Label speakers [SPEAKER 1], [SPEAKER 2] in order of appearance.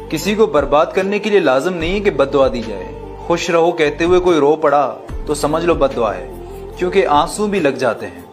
[SPEAKER 1] किसी को बर्बाद करने के लिए लाजिम नहीं है कि बद्दुआ दी जाए। खुश रहो कहते हुए कोई रो पड़ा तो समझ लो बद्दुआ है, क्योंकि आंसू भी लग जाते हैं।